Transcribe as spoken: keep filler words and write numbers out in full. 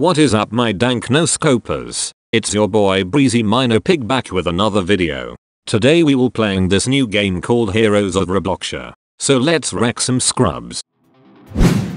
What is up my dank no scopers? It's your boy Breezy Minor Pig back with another video. Today we will playing this new game called Heroes of Robloxia. So let's wreck some scrubs.